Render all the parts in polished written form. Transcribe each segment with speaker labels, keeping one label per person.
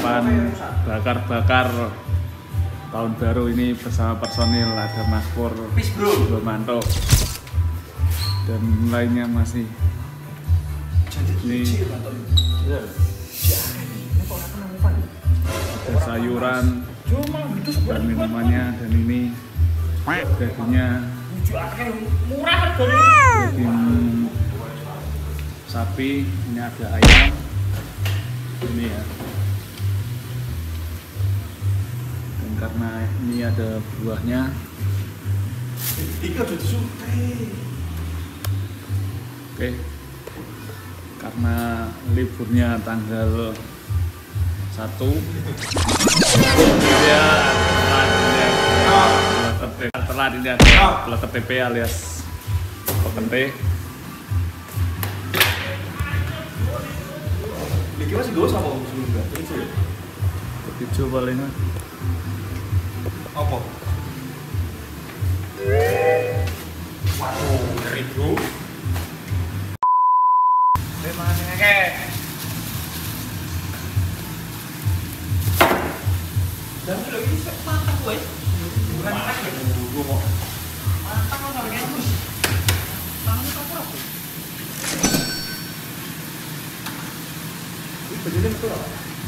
Speaker 1: persiapan bakar-bakar tahun baru ini bersama personil. Ada Mas Pur, Manto, dan lainnya masih. Ini ada sayuran dan minumannya, dan ini dagingnya daging sapi. Ini ada ayam ini ya, dan karena ini ada buahnya. Oke, karena liburnya tanggal 1 ya, telat ini ada KTP alias Pekente.
Speaker 2: Ini masih gue sama sebelumnya.
Speaker 1: Hijau paling
Speaker 2: apa? Waduh, ngeri bro. Mana ngeke? Dan lo ini matang gue. Bukan matang ya? Gue mau matang lo sampai kayak bus. Tangannya kapur apa? Ini bajunya betul apa?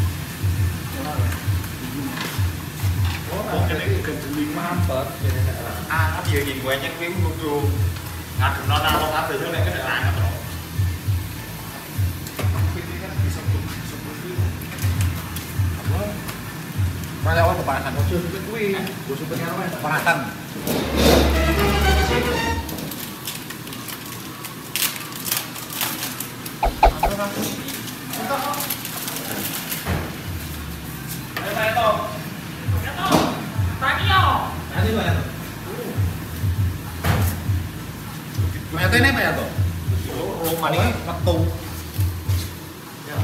Speaker 2: Oh, kena kejeling mampet. Ah, dia gini gue nyek gue udah ngadem nona lo apa itu nek kena angkat lo. Ini kan bisa seperti apa? Mana awal kepanasan? Gue supet gue. Gue supetnya apa? Kepanasan. Ini apa ya toh? Rumah ini metu. Ya.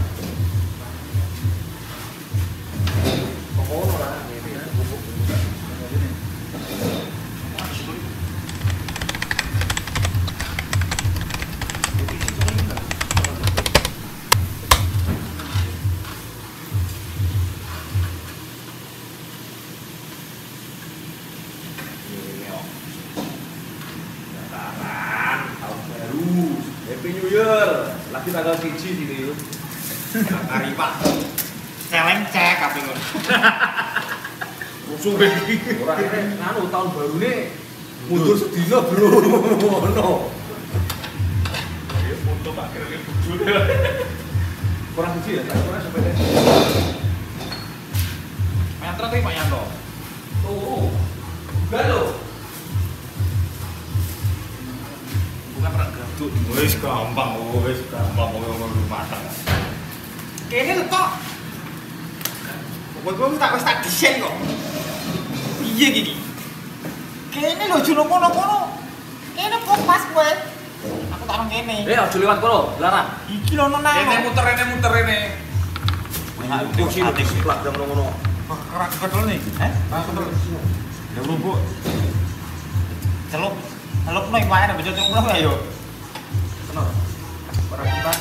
Speaker 2: Pokoknya lah ini ya. Happy New Year, lagi tanggal 1 sini yuk. Hari Pak, celeng cek apa ngon? Musuh baby. Orang ini nganu tahun baru nih mundur sedina bro, no. Ya foto tak kira bujur. Kurang siji ya, tak kurang sampai deh. Meter tuh Pak Yanto. Oh, enggak loh. Wis gampang ngomong matang. Kene lho kok. Kowe tak desain kok. Piye iki? Kene lho jero kono-kono. Kene kok pas kowe. Aku tak nang kene. Aja liwat kono, larang. Iki lho nang. Kene muter rene. Aku sing plak jam ngono. Kerak ketel nih. Kerak ketel. Ya Bu. Celup nih wae nek bocah umroh ya yo. Kenal. Para kita.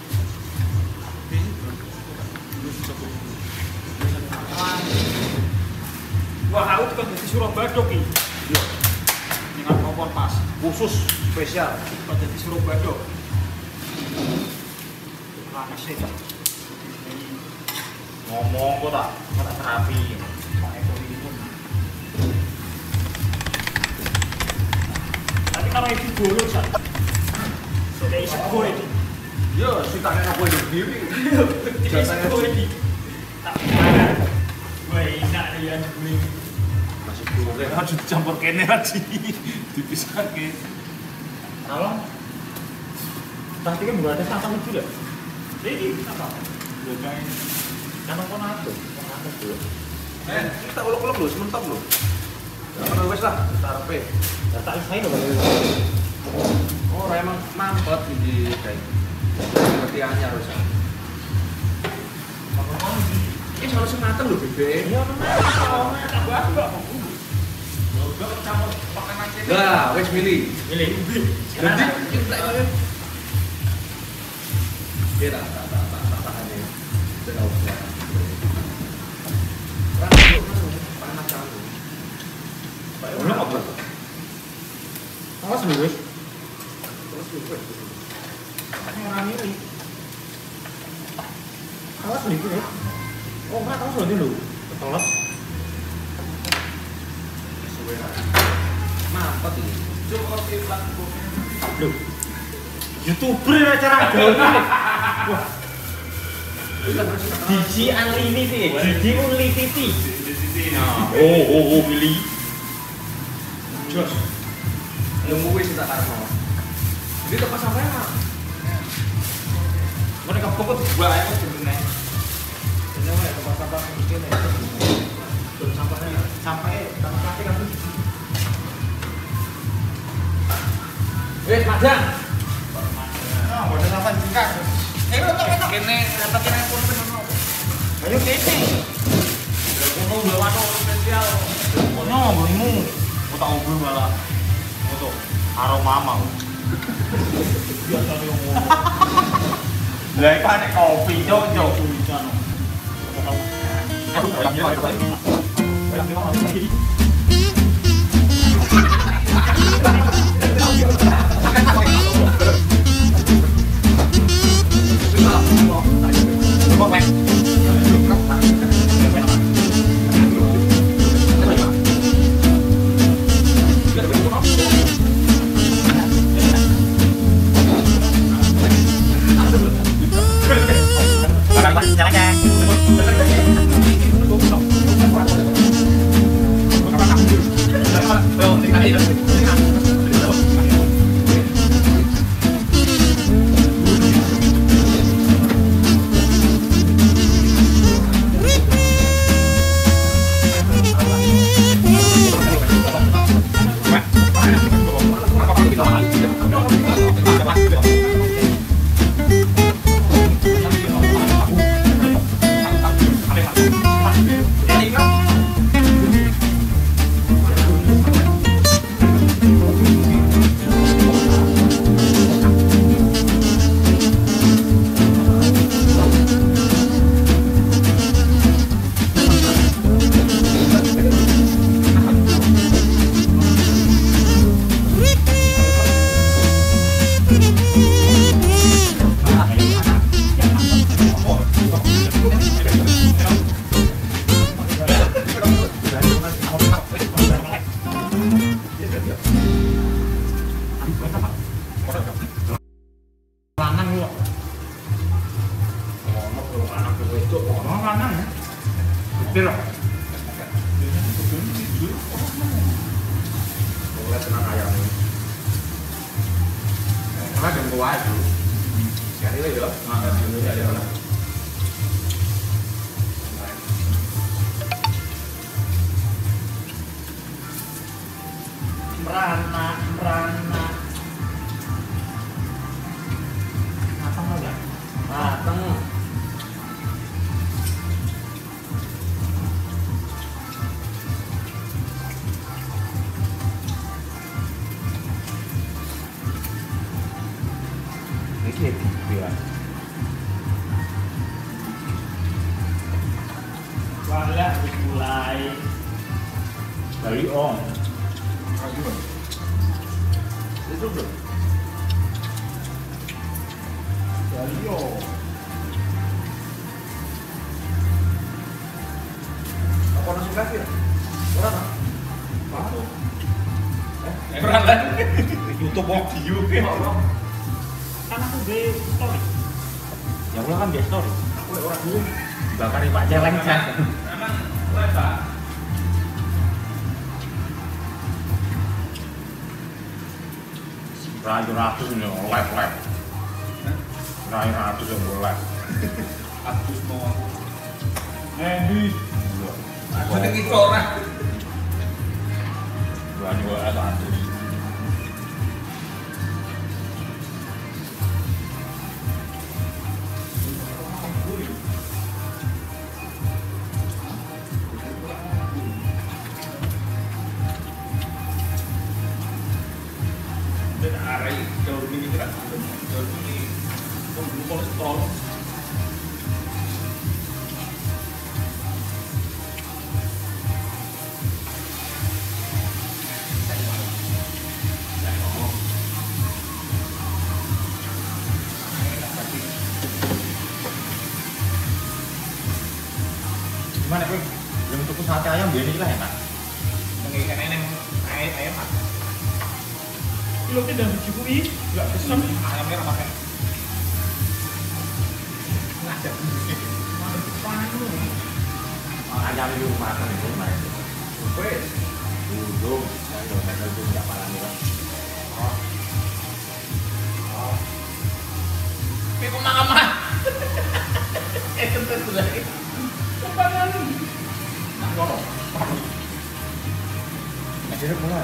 Speaker 2: Wah, aku tukang di Surabaya ki. Iya. Dengan kompor pas khusus spesial pada di Surabaya. Panas sih. Ngomong kok tak terapi. Tapi kalau itu bolong sah. Sudah isi gue ini. Yo, si tangan aku hidup diri. Jasanya ini. Tak mana? Gue enak nih yang gue. Masih buruk ya. Harus dicampur kene lagi. Dipisah ke. Kalau tadi kan bukan ada tantang itu ya. Ini apa? Bukan. Karena kau nato. Kita ulek-ulek loh, sementap loh. Ya, wes lah, taruh tak isain loh. Oh, emang mampet di kayak seperti anyar harusnya. Ini soal semateng loh, Bebe. Iya, memang. Tambah aku nggak mau. Udah campur pakai macet. Nah, wes milih. Jadi kita ini. Kita tak tahan ya. Kita usah. Awas lho wis. Ora ngene. Awas lho iki. Oh, enggak tahu lho. Ketolot.
Speaker 3: Mampet iki.
Speaker 2: Cukup iklan lho. YouTuber ya cara gaul. Wah. Diji unlimited, Diji unlimited. Oh, pilih. Jos.
Speaker 3: Ilmu wis tak karepno. Jadi tempat sampai mah. Mereka pokok buah aja sebenarnya. Ini mah tempat sampah mungkin ya. Terus sampahnya sampai tanah plastik kan. Padang. Nah, bodoh sampah singkat. Untuk kene pakai handphone penono. Ayo kene. Kono dua wadah spesial.
Speaker 2: Kono mbokmu. Mau tak ngobrol malah. Untuk aroma mau. Biasa yo ngono. Lah iki nek kopi cok. Merana. Matang enggak? Matang. Iki ya. Wala mulai dari on.
Speaker 3: Itu bro.
Speaker 2: Dari on.
Speaker 3: Apa nasi kaki ya? Orang ah?
Speaker 2: Baru.
Speaker 3: Orang kan?
Speaker 2: YouTube video kan aku be story. Ya ulah kan be story.
Speaker 3: Aku orang dulu.
Speaker 2: Bakar Pak Celeng kan.
Speaker 3: Emang lebar.
Speaker 2: Ratus ini live. Ratus yang boleh.
Speaker 3: Abdus mau aku.
Speaker 2: Di.
Speaker 3: Aku tinggi orang.
Speaker 2: Berani gue ratus.
Speaker 3: Dan arah jauh ini kan. Jauh ini pembuluh kolesterol. Gimana kowe? Yang tuku sate ayam biyen iki lah enak. Nang neng ayam mat.
Speaker 2: Lo kan dan dicukui, nggak kesem.
Speaker 3: Ayamnya ora pakai. Ngajak. Ayam di rumah kan itu mah. Wes. Duduk, saya udah itu enggak parani kan. Oh. Oh. Kayak kok mama. Tentu lagi.
Speaker 2: Kepangan.
Speaker 3: Nah, kok. Masih mulai.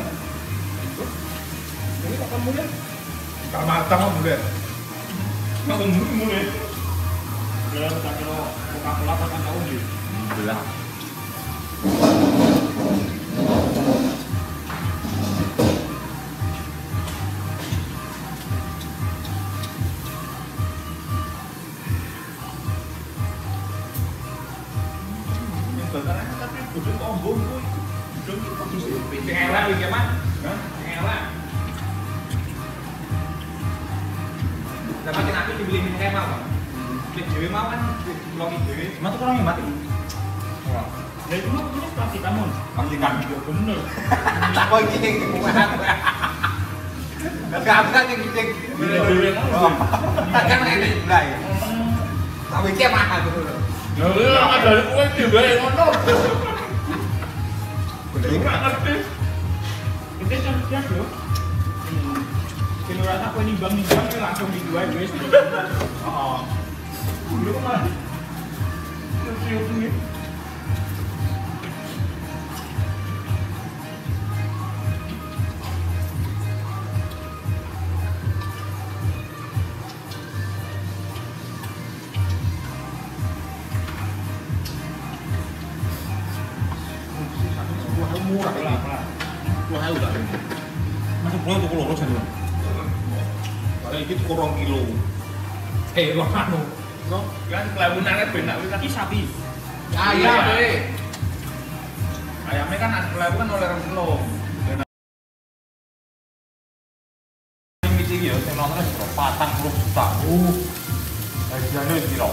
Speaker 2: Ini kapan mulai?
Speaker 3: Kalau matang kok mulai.
Speaker 2: Nggak mulai. Udah tak kira Coca-Cola kan tahu nih.
Speaker 3: Belah.
Speaker 2: Tapi budung ombong tuh, budung itu bagus sih.
Speaker 3: Pengelah iki mah. Hah? Pengelah. Dapat aku dibeli minyak mau. Beli dhewe mau kan logi dhewe. Cuma tuh orang mati. Wah.
Speaker 2: Nah itu mah punya plastik kamu.
Speaker 3: Pasti kan.
Speaker 2: Ya bener.
Speaker 3: Kok iki yang kumahan. Gak ada yang gede.
Speaker 2: Dhewe mau.
Speaker 3: Kan ini mulai. Tapi iki mahal tuh.
Speaker 2: Ya ada dari kue juga yang ngono. Enggak ngerti. Itu cantik ya. Kalau rasa kue nimbang langsung dijual guys. Oh. Dulu mah. Siap nih.
Speaker 3: Murah lah. Wah, ayo tak. Masuk pulau tuku loro jan. Kalau iki tuku 2 kilo. Lo anu.
Speaker 2: No, kan kelabunannya benak kaki sapi.
Speaker 3: Ayam kowe.
Speaker 2: Ayamnya kan ada kelabu kan oleh 2 kilo.
Speaker 3: Ini iki ya sing nonton 40 juta. Hadiahnya piro?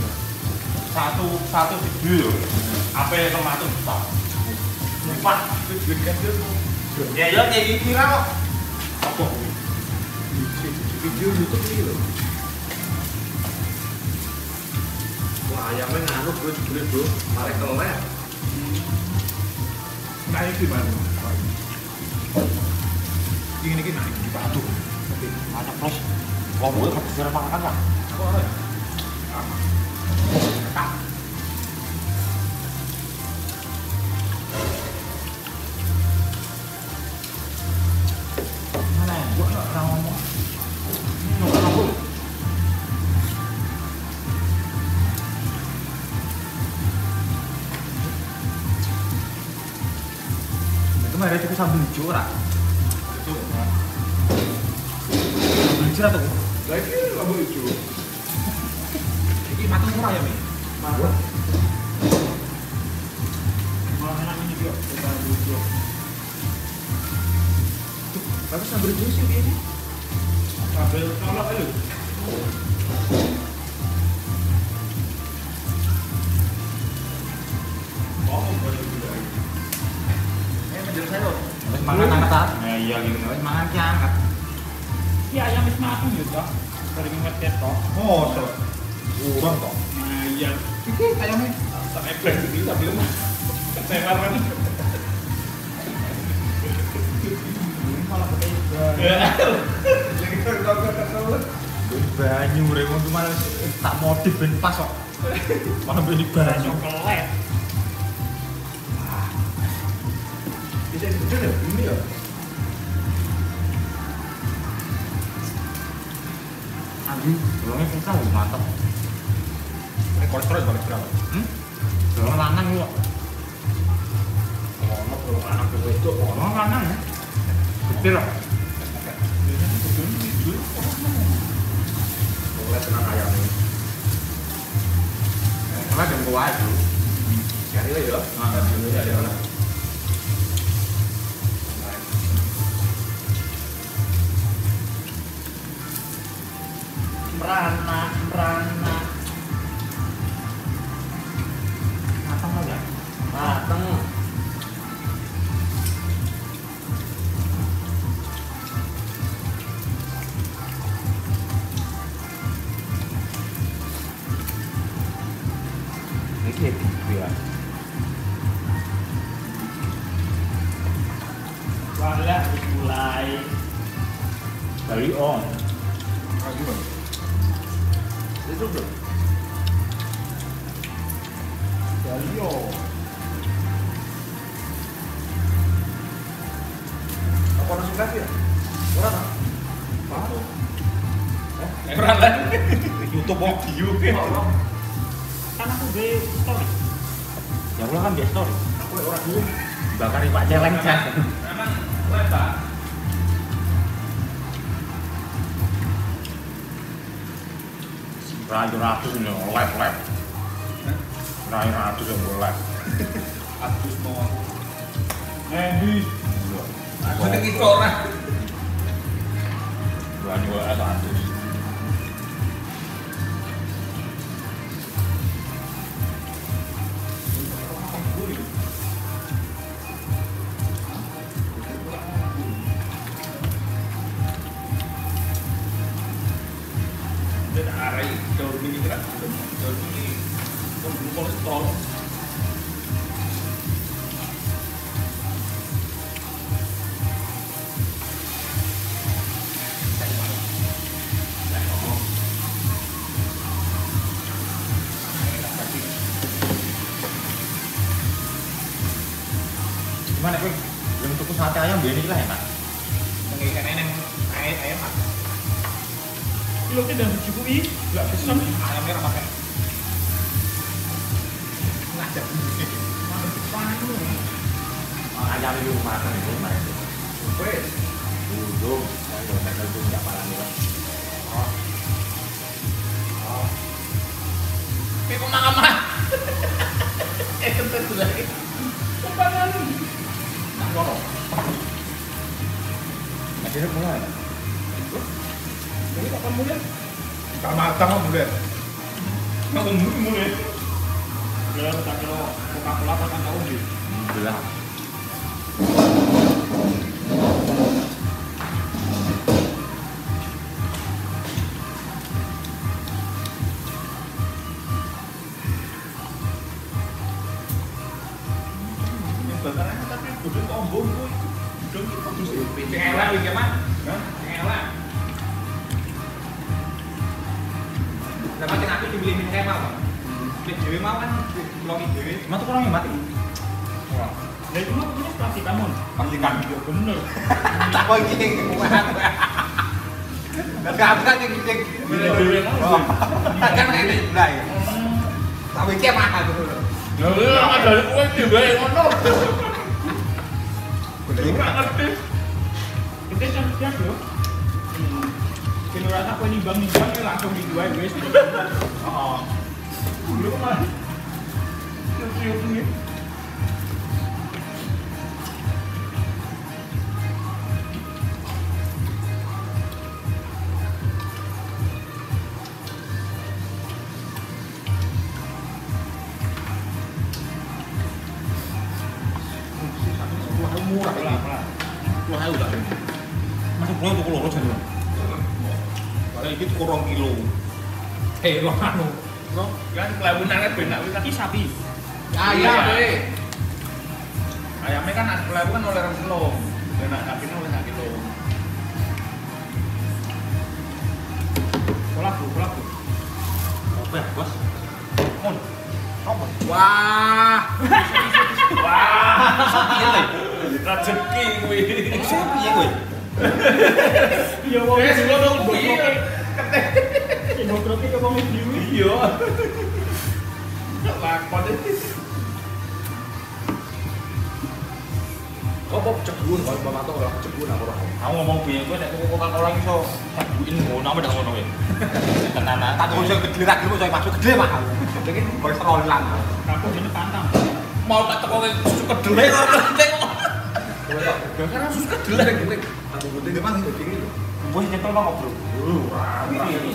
Speaker 3: Satu video apa 600 juta. Lupa itu juga kan. Ya ya kayak gini kok. Apa?
Speaker 1: Video YouTube ini loh. Wah ayamnya ngaruh bro, jebule bro, malah kelep.
Speaker 3: Kayak gimana? Ini naik di batu. Ada plus. Wah, gue kepikiran makan lah. Apa ya? Tak. Mana? Gue nggak pernah ngomong. Ini nggak tahu. Kemarin itu sambil curah. Itu. Sambil curah tuh.
Speaker 1: Lagi kamu lucu.
Speaker 3: Ini matang murah ya, Mi?
Speaker 1: Mabuk.
Speaker 2: Malah enak ini juga. Kita lucu.
Speaker 1: Tapi sambil lucu sih ini.
Speaker 2: Sambil nolak aja. Oh, boleh juga.
Speaker 3: Menjelaskan saya loh. Habis mangan angkat ah. Nah iya gitu. Habis mangan ki angkat.
Speaker 2: Iya, ayam wis mateng yo, Cok. Sering ngetes kok.
Speaker 3: Oh, so. Kurang kok.
Speaker 2: Nah, iya.
Speaker 3: Iki ayamnya.
Speaker 2: Sampai plan gitu tapi lu ketebar kan. Malah
Speaker 3: Banyu remo tuh malah tak modif ben pas kok. Malah beli banyu.
Speaker 2: coklat.
Speaker 1: Bisa gede ya ini ya.
Speaker 3: Anjing, belumnya susah loh mantap. Ini kolesterol balik berapa? Belum lanang lu.
Speaker 1: Oh, belum anak itu.
Speaker 3: Belum lanang ya. Gede lah.
Speaker 1: Boleh tenang ayam ini.
Speaker 3: Karena dan gua aja.
Speaker 1: Cari lah ya. Ini ada mana?
Speaker 2: Merana.
Speaker 3: Matang aja.
Speaker 2: Wala, mulai.
Speaker 3: Dari on.
Speaker 1: Gimana? Itu bro.
Speaker 2: Dalio.
Speaker 1: Apa langsung kasih ya? Orang ah? Baru.
Speaker 3: Orang lah. YouTube kok video.
Speaker 2: Kan aku gue story.
Speaker 3: Ya ulah kan dia story.
Speaker 1: Aku orang dulu.
Speaker 3: Bakar Pak Celeng kan.
Speaker 1: Emang lebar.
Speaker 3: Ratus ini live. Ratus yang live.
Speaker 1: Abis mau aku.
Speaker 2: Di.
Speaker 1: Aku tinggi itu orang.
Speaker 3: Banyak ratus.
Speaker 1: Dan arah jauh ini kan, jauh ini pembuluh kolesterol.
Speaker 3: Gimana kowe? Belum tuku sate ayam biyen iki lah enak.
Speaker 1: Mengikat neneng ayam apa?
Speaker 2: Lo tidak dicukui, nggak bisa.
Speaker 1: Ayamnya rapakan. Ngajak
Speaker 3: Ayam itu makan itu kemarin.
Speaker 1: wes.
Speaker 3: Udung, saya udah makan itu enggak parah nih, Pak.
Speaker 1: Kayak kok mama. Kentut lagi. Kepangan. Nak ngoro.
Speaker 3: Akhirnya mulai.
Speaker 1: Jadi kapan mulai? Enggak matang mulai. Enggak mulai.
Speaker 2: Kalau kita kira Coca-Cola kan tahu di.
Speaker 3: Belah.
Speaker 1: Bakaran tapi budut ombong kuwi. Budut iki kudu sing elek iki, Mas. Hah? Sing elek. Dapat sing aku dibeli min kayak mau. Beli dhewe mau kan diloki dhewe.
Speaker 3: Cuma tuh kurang mati.
Speaker 1: Wah,
Speaker 2: Nah itu mah punya plastik kamu.
Speaker 1: pastikan.
Speaker 2: Ya bener.
Speaker 1: Tak kok iki sing kumahan. Enggak ada sing sing
Speaker 2: Dhewe mau.
Speaker 1: kan ngene ndai. Tak iki mahal tuh.
Speaker 3: Ya udah ada kowe dhewe ngono.
Speaker 1: Ora
Speaker 2: ngerti. Itu kan siap loh. Kalau rasa kau nimbang langsung dijual guys. Oh. Lu mah. Siap nih.
Speaker 1: murah ini. Wah, udah.
Speaker 3: Masuk pulau tuku loro jan.
Speaker 1: Padahal iki tuku 2 kilo.
Speaker 2: Lo anu.
Speaker 1: No, kan kelewunane benak wis
Speaker 2: Tapi sapi.
Speaker 1: ayam kowe. Ayamnya kan kelewu kan oleh 2 kilo. Benak sapine oleh 1 kilo.
Speaker 2: Kolak bu.
Speaker 3: Apa ya, Bos? Mon. Apa?
Speaker 1: Wah. Wah.
Speaker 2: Rezeki kuwi.
Speaker 3: Piye kowe?
Speaker 2: Iya wong.
Speaker 1: Wes lo dong piye?
Speaker 2: Demokrasi ke wong iki.
Speaker 1: Iya. Lakon iki. Kok cebun kalau bapak tuh ora cebun aku ora.
Speaker 3: Aku ngomong piye kowe nek tuku Coca-Cola iso sabuin ngono apa dak ngono kowe. Tenanan.
Speaker 1: Tak tuku sing gede ra gelem coy masuk gede mahal. Iki kolesterol lang.
Speaker 2: Aku jenenge pantang.
Speaker 1: Mau tak teko susu kedelai ora tengok. Karena susu kedelai gede. Aku gede memang itu gini.
Speaker 3: Bos nyekel Bang, Bro.
Speaker 1: Wah, ini.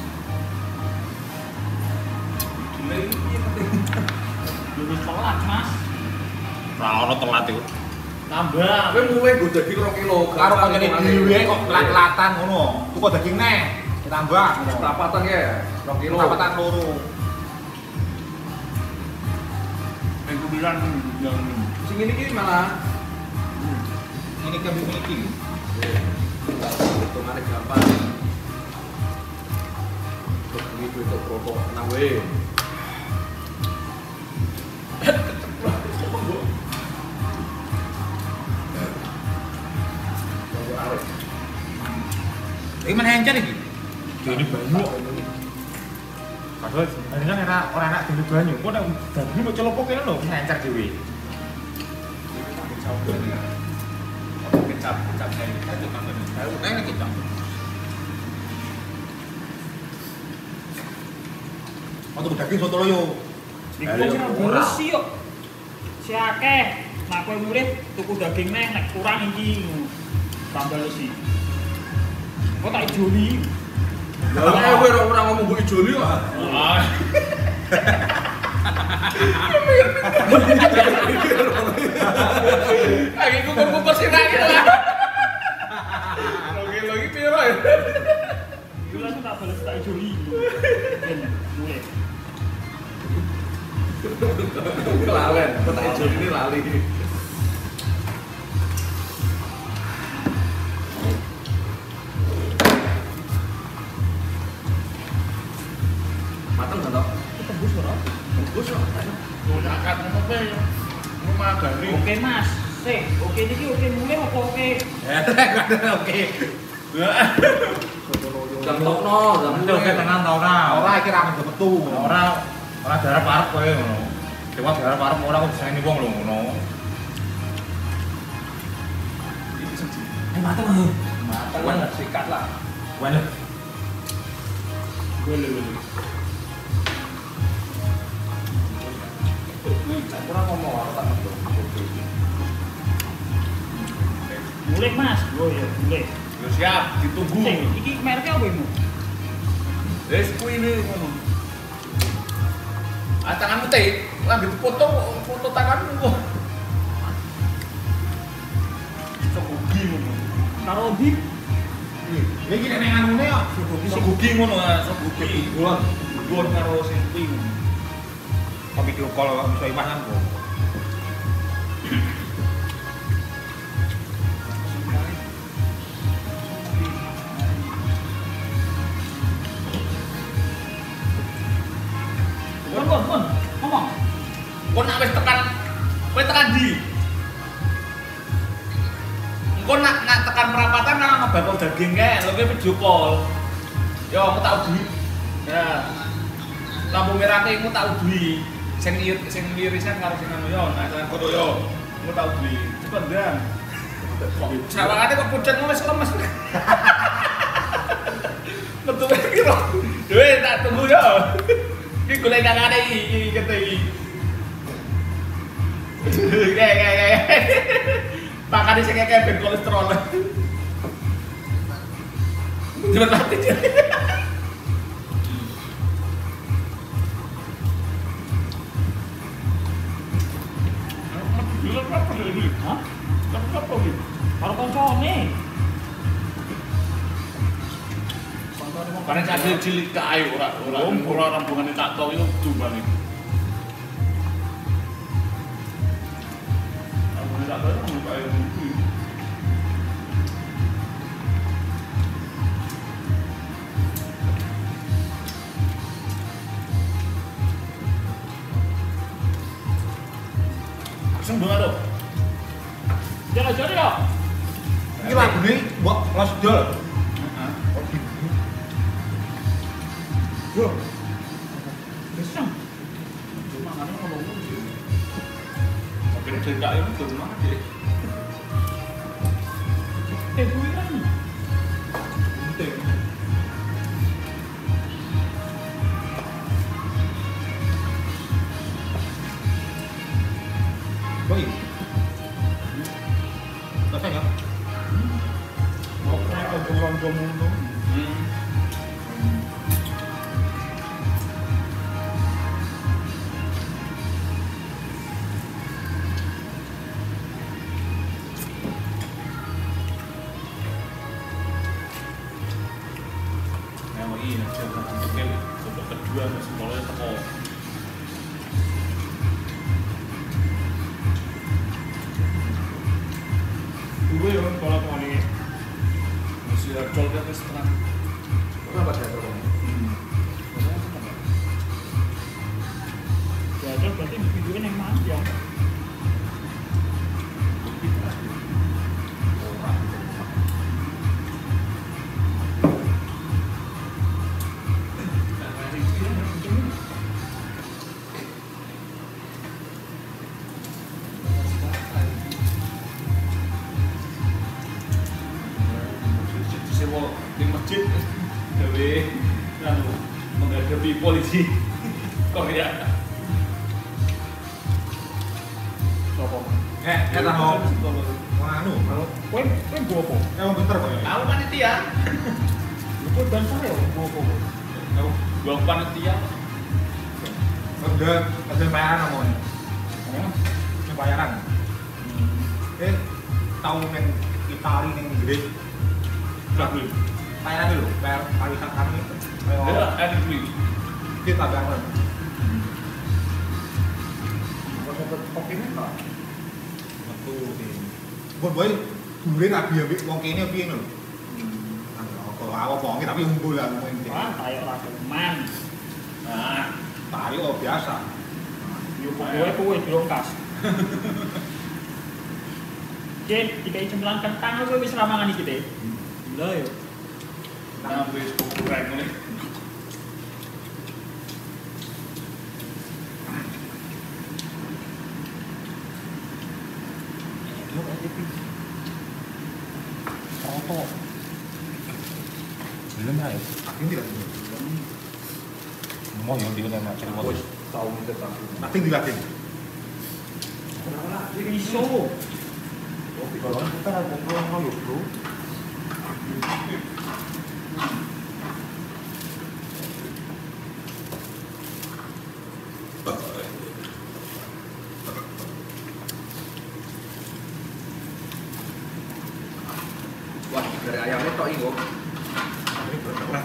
Speaker 1: Gila ini penting.
Speaker 2: Lulus telat, Mas.
Speaker 3: Ora ono telat iku.
Speaker 2: Nambah.
Speaker 1: Kowe muwe nggo daging 2 kilo.
Speaker 3: Karo kancane dhewe kok telat-telatan ngono. Tuku daging neh, ditambah.
Speaker 1: Perapatan ya, 2 kilo.
Speaker 3: Perapatan loro.
Speaker 2: ambilan yang
Speaker 1: Sing ini malah
Speaker 3: Ini kami miliki.
Speaker 1: hitungannya gampang. Begitu itu pokok nang we.
Speaker 3: Ini mana encer iki? Jadi banyu. Padahal sebenarnya orang anak dulu banyu. Kok nek daging mau celopok kene lho encer dhewe.
Speaker 1: Kecap saya itu kan enak kecap.
Speaker 3: Untuk daging soto loyo.
Speaker 2: iku ora bersih kok. Si akeh. Nah kowe murid tuku daging neh nek kurang iki tambah lesi. Kok tak ijoli.
Speaker 1: Lah kowe ora ngomong mbok ijoli kok.
Speaker 2: Ah.
Speaker 1: Lagi kukur-kukur sirake lah. Lagi piro ya?
Speaker 2: Iku langsung tak bales tak ijoli. Mulai.
Speaker 1: Kelalen, kota ijoli ini lali. Mateng kan toh?
Speaker 2: Tembus ora?
Speaker 1: Tembus kok.
Speaker 2: Ora akan ngopo ya. Rumah gari. Oke Mas. Oke niki oke mulai apa oke?
Speaker 3: Oke.
Speaker 1: Jam tokno, jam
Speaker 3: Nanti oke tenan ta ora? Ora iki ra mung metu. Ora darah parep kowe ngono. Dewa darah parep ora kok disayani wong lho ngono. Mateng lho.
Speaker 1: mateng lah sikat lah.
Speaker 3: Boleh.
Speaker 1: Kurang ngomong aku tak ngerti.
Speaker 2: Boleh Mas, ya boleh.
Speaker 1: Yo siap, ditunggu.
Speaker 2: Iki mereknya apa ini?
Speaker 1: Wes kuwi ini ngono. Ah tanganmu teh, lagi foto tanganmu kok. Sogugi ngono.
Speaker 2: Karo di
Speaker 3: Iki nek nang ngene kok
Speaker 1: Sogugi ngono ah, sogugi. Gon karo sing kuwi.
Speaker 3: kok video call iso iwanan kok.
Speaker 2: Kon, ngomong.
Speaker 1: Kon nak wis tekan, kowe tekan ndi? Engko nak tekan perapatan nang ngebakul daging kae, lho kowe video call. Yo aku tak ubi. Ya. Lampu merah kae aku tak ubi. Sing irisan karo sing anu yo, nak tekan foto yo. Aku tak ubi. Cepet dan. Sawangane kok pucet wis lemes. Metu wae piro? Dewe tak tunggu yo. Iki golek kangane iki kete iki. Kayak. Pakane sing kayak ben kolesterol. Cepet mati.
Speaker 2: Dulu apa ini? Hah? Apa ini? Karo koncone.
Speaker 1: Barang sadil cilik kae ora rambungane tak tau yo jumane. Rambungane tak tau rambung kae iki. Sembung ado.
Speaker 2: Jalan-jalan ya.
Speaker 3: Iki lagune mbok los dol. Yo.
Speaker 2: Besang.
Speaker 1: Cuma ngene ngomong sih. Tapi nek cerita itu tuh mah dia.
Speaker 2: Kuwi kan.
Speaker 3: Penting. Boi. Rasanya ya?
Speaker 2: Mau ngobrol-ngobrol mulu.
Speaker 1: Kedua masih mulai teko. masjid gawe anu menghadapi polisi Korea.
Speaker 2: Sopo?
Speaker 3: Eta mau anu,
Speaker 2: Kowe nggo apa?
Speaker 3: emang bentar kok ya.
Speaker 1: Aku panitia.
Speaker 2: Kowe ban saya nggo apa?
Speaker 3: Aku
Speaker 1: Gua panitia.
Speaker 3: ada bayaran namanya. Yang bayaran. Tahu neng Itali neng gede.
Speaker 1: Berapa?
Speaker 3: Bayaran dulu, bayar pariwisata kami.
Speaker 1: Ya, NB.
Speaker 3: Kita bayaran.
Speaker 2: Kopi apa?
Speaker 3: Betul. Buat boy, dulu nggak biar wong kene piye lho. Kalau awak wong tapi unggul lah mungkin.
Speaker 2: Wah, tayo ra teman.
Speaker 1: Nah,
Speaker 3: Tayo biasa.
Speaker 2: Yo kowe dilongkas. Jen, dikai cempelan kentang kowe wis ramangan iki teh. Lha yo.
Speaker 1: nah wis kurang ngene.
Speaker 2: Foto.
Speaker 4: Belum lah ya.
Speaker 3: Tapi tidak dulu.
Speaker 4: Mau yang dia nama cari foto.
Speaker 3: Tahu minta tahu. Nanti dilatih.
Speaker 2: Iki iso.
Speaker 4: Kalau kita ada pulang mau yuk bro.
Speaker 5: Wah, dari ayamnya tok ini kok.
Speaker 3: Ini berapa?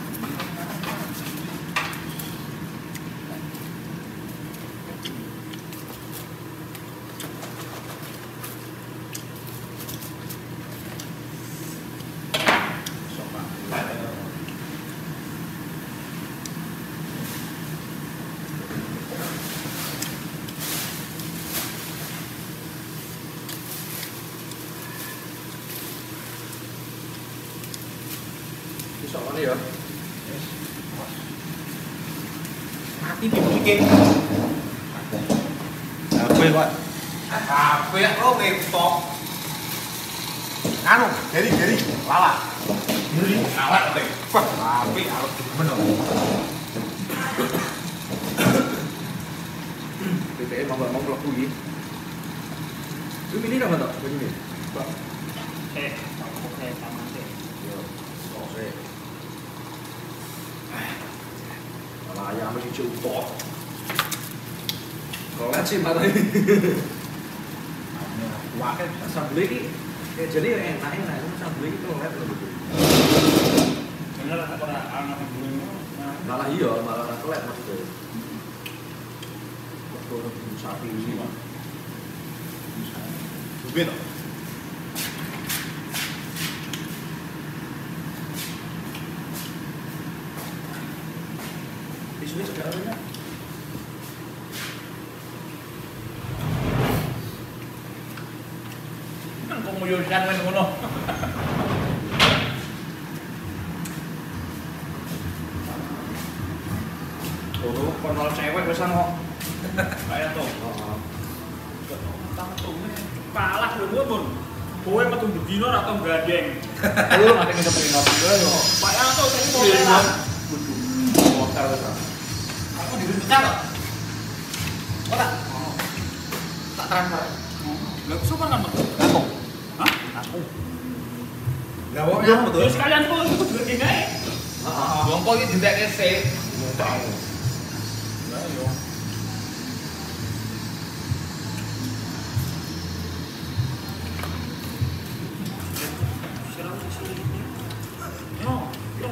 Speaker 5: Bisa mana ya?
Speaker 3: Mati dibikin.
Speaker 4: Apa ya pak?
Speaker 3: HP lo ngetok. Anu, jadi lala.
Speaker 1: Beli alat teh.
Speaker 3: Wah, tapi harus bener.
Speaker 5: BTE mau pelaku ini. Lu pilih nama tak? Begini. Pak.
Speaker 2: Oke, sama sih.
Speaker 5: Yo, oke. Malah ayamnya cuci utuh. Kalau nggak sih malah ini.
Speaker 3: Wah,
Speaker 5: Sambel ini, jadi enak-enak. Sambel ini kalau lihat lebih.
Speaker 2: Bener apa anak dulu.
Speaker 5: Malah iya, malah nggak kelihatan maksudnya. Kalau sapi ini mah.
Speaker 3: beda.
Speaker 5: Isunya sekarang ya.
Speaker 1: Kan pemuyusan men ngono.
Speaker 5: Oh, konol cewek pesan kok.
Speaker 1: Kayak tuh.
Speaker 2: Kalah lho mun. Kowe metu bedino ra tau gandeng.
Speaker 1: Lu mati ngetep rino.
Speaker 2: Pak Yanto sing mau
Speaker 5: Iya,
Speaker 2: kalah.
Speaker 5: Motor pesan.
Speaker 1: Aku dibentar kok. Ora. Tak transfer. Lah sopan kan betul.
Speaker 4: Aku.
Speaker 2: Hah? Aku.
Speaker 3: Lah wong yo betul.
Speaker 2: Terus kalian kok ikut gandeng ae.
Speaker 5: Heeh.
Speaker 1: Wong kok iki dintekke sik.
Speaker 5: Tahu.
Speaker 1: Lah yo.
Speaker 2: Yo, yo.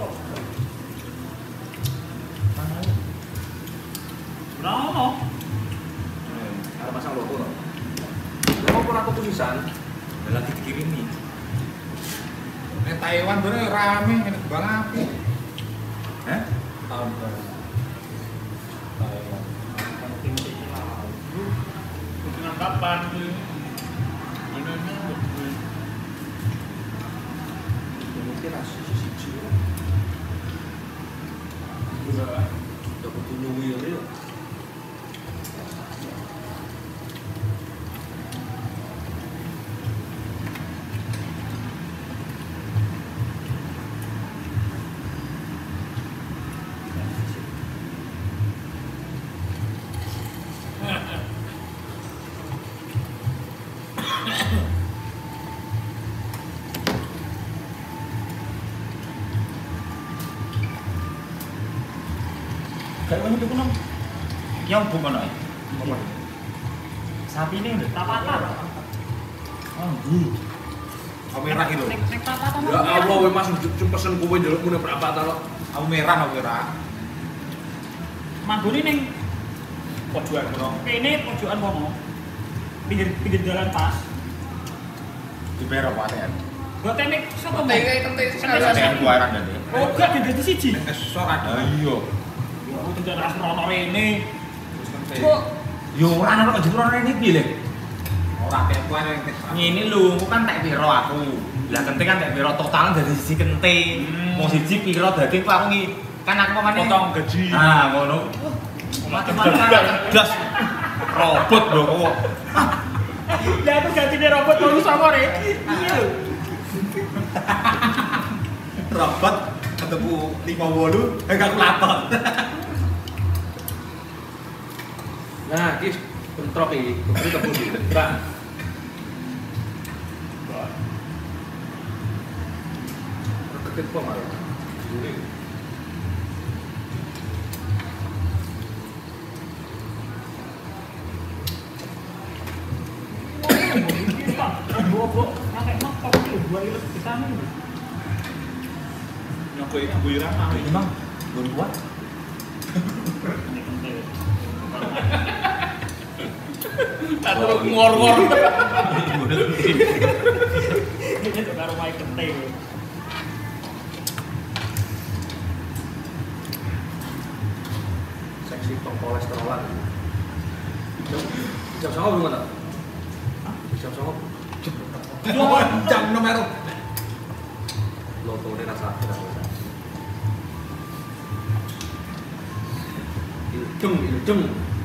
Speaker 2: Nah,
Speaker 5: Ada pasang logo loh. Logo pun aku tulisan.
Speaker 4: Lagi dikirim nih.
Speaker 3: Nek Taiwan bener rame nek kembang api.
Speaker 4: Hah?
Speaker 3: Tahun baru. Taiwan.
Speaker 1: Dengan kapan tuh? Ini
Speaker 5: Mungkin sisi
Speaker 1: udah
Speaker 5: dapat tunjui ya.
Speaker 2: itu kuno. Yang bukan oi. Sapi ini udah tapatan. Oh,
Speaker 3: merah itu.
Speaker 2: Nek tapatan.
Speaker 5: Ya Allah, we Mas cuma pesen kowe ndelok mune berapa ta lo?
Speaker 3: Aku merah.
Speaker 2: Manggone ning pojokan kono. Kene pojokan kono. Pinggir jalan pas.
Speaker 3: Di Pero Paten.
Speaker 2: Gak teknik sapa
Speaker 1: Kenting kenting
Speaker 3: Dengan kuaran tadi.
Speaker 2: Oh, gak dadi siji.
Speaker 3: Esok ada. Iya.
Speaker 2: Yo tentu ras rono rene.
Speaker 3: Kok
Speaker 2: Kok
Speaker 3: yo ora ana kok jero rene iki lho. Ora tempuan yang
Speaker 2: ngene lho, aku kan tek piro aku. Lah kenting kan tek piro total dari sisi kenting. Mau siji piro daging kok aku kan aku pamane
Speaker 1: potong gaji.
Speaker 2: Ah, ngono. Mati-mati gas robot lho kok. Lah aku gajine robot mau sama rek. Iya lho.
Speaker 3: robot ketemu 58 kalkulator.
Speaker 5: Nah, iki bentrok iki, kuwi kebun iki. Bang. Kekit kok malah.
Speaker 1: Nyokoi irang mah.
Speaker 2: Emang belum kuat.
Speaker 1: Atau ngor-ngor.
Speaker 2: Ini tuh karo main kenting.
Speaker 5: Seksi kolesterolan. Jam sama belum ada? Jam sama.
Speaker 3: Jam nomor.
Speaker 5: Loto ini rasa. Ilceng.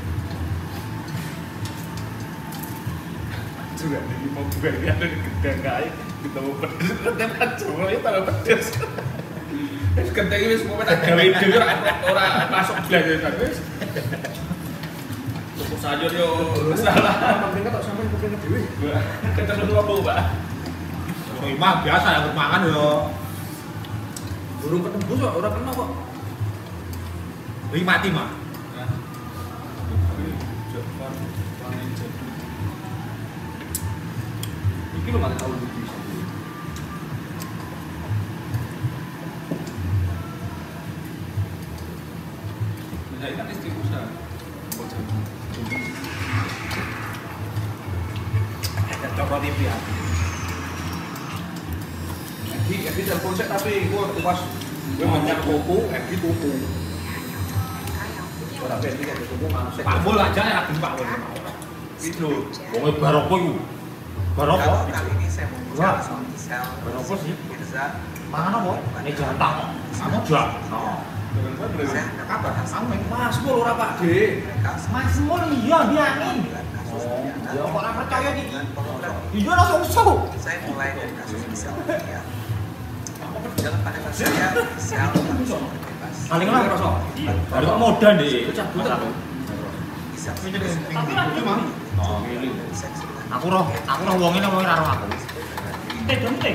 Speaker 1: Juga nih mau gue lihat dari gedang kae kita mau pedes kan cuma itu tambah pedes. Wis kenteng wis mau tak gawe dhewe ora masuk blas wis. Cukup sayur yo salah.
Speaker 5: Pemerintah tak sampean pemerintah dhewe.
Speaker 1: Kita sudah apa, Pak?
Speaker 3: Imam biasa yang bermangan yo.
Speaker 5: Burung ketembus kok ora kena kok.
Speaker 3: Mati mah.
Speaker 5: Iki lho mati tahu iki.
Speaker 1: Nah, ini kan distribusi.
Speaker 3: Coba TV ya.
Speaker 5: Edi telepon sik tapi gua pas gue ngomong kuku, Edi kuku. Ora ben iki kuku manus sik.
Speaker 3: Pak Mul aja ya lagi Pak Mul.
Speaker 1: Itu.
Speaker 3: Wong baroko iku. Baroko.
Speaker 6: Kalau kali ini saya mau bicara soal Gisel,
Speaker 3: Baroko sih.
Speaker 6: Mirza,
Speaker 3: Mangan apa? Ini jantang. Kamu jak. No.
Speaker 6: saya hendak membahas
Speaker 5: Kamu Mas Mul ora Pak D.
Speaker 6: mereka
Speaker 2: Mas Mul iya diamin.
Speaker 6: kasus pidana
Speaker 2: Ya kok ora percaya iki.
Speaker 6: dengan pornografi.
Speaker 2: Iya langsung usuk.
Speaker 6: Saya mulai dari kasus Gisel ya. Dalam pandangan saya, Gisel harus bebas.
Speaker 2: Paling lah rasa. Baru modan deh.
Speaker 5: Cabut.
Speaker 6: Gisel
Speaker 2: Tapi lagi mah.
Speaker 3: Oh,
Speaker 6: dari seks dengan
Speaker 3: aku roh wong ini wong karo aku.
Speaker 2: Teh donte.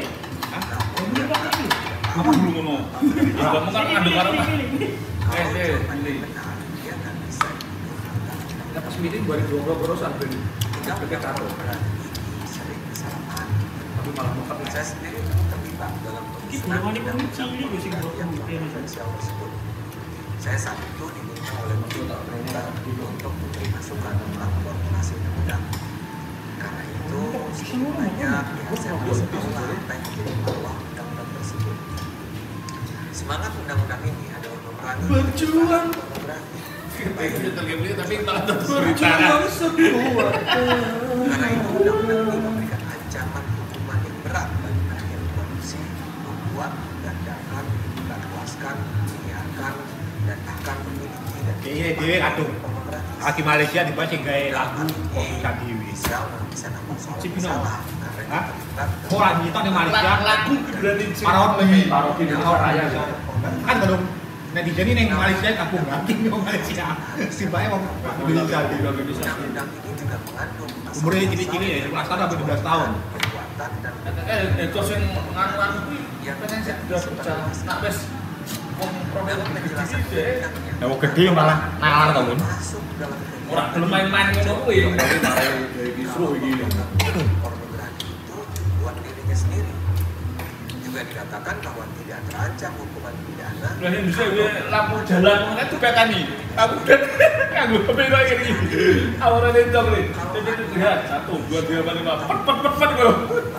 Speaker 1: Apa dulu ngono? Juga mau kan ngandung karo.
Speaker 6: kalau jawaban benar, dia akan bisa digunakan.
Speaker 5: Kita pas meeting baru ngobrol terusan ben.
Speaker 6: Undang-undang pornografi sering kesalahan.
Speaker 5: Tapi malah mukat
Speaker 6: Saya sendiri terlibat dalam
Speaker 2: Iki
Speaker 6: pemusnahan
Speaker 2: golongan ini
Speaker 6: undang-undang
Speaker 2: cilik lho sing
Speaker 6: yang
Speaker 2: mbok
Speaker 6: kontroversial tersebut. Saya saat itu diminta oleh pemerintah untuk memberi masukan tentang formulasi undang-undang. Karena itu, sedikit banyak yang saya masih mengolah apa yang menjadi masalah undang-undang tersebut. Semangat undang-undang ini adalah memerangi
Speaker 5: Berjuang.
Speaker 6: pornografi.
Speaker 1: Tapi tak
Speaker 5: Berjuang sekuat.
Speaker 6: Karena itu undang-undang ini memberikan ancaman hukuman yang berat bagi mereka yang memproduksi, membuat, menggandakan, menyebarluaskan, menyiarkan, dan akan memiliki dan
Speaker 3: Iya, dhewe kadung.
Speaker 6: pornografi.
Speaker 3: Lagi Malaysia di sing gawe lagu kok dhewe.
Speaker 6: Bisa bisa namun soal
Speaker 3: Cipino.
Speaker 6: masalah karena
Speaker 3: Hah?
Speaker 6: terlibat
Speaker 3: Kok lagi kita di Malaysia
Speaker 1: lagu berarti
Speaker 3: parodi di Raya. Kan belum netizen ini yang Malaysia kampung ganti di Malaysia. Simpanya mau Indonesia di Indonesia.
Speaker 6: undang-undang ini juga mengandung
Speaker 3: Umurnya cilik-cilik ya, 11 tahun sampai 12 tahun.
Speaker 6: perbuatan dan
Speaker 1: kau sing nganu-nganu kuwi
Speaker 6: yang
Speaker 1: pengen sih
Speaker 6: tidak
Speaker 1: udah pecah. Nak wis wong profil
Speaker 6: dalam
Speaker 1: gede
Speaker 6: penjelasan
Speaker 1: sih.
Speaker 6: undang-undangnya.
Speaker 3: Ya wong gede malah nalar to, Bun.
Speaker 6: Masuk dalam
Speaker 1: Ora gelem main-main ngono kuwi.
Speaker 5: Tapi tahu dari kisruh ini.
Speaker 6: pornografi itu buat dirinya sendiri. Juga dikatakan bahwa tidak terancam hukuman pidana.
Speaker 1: Lah yang bisa gue lampu jalan mana tuh petani. Aku kan nganggo HP kayak gini. Awalnya dendam nih. Jadi lihat 1 2 3 4 5. Pet gue.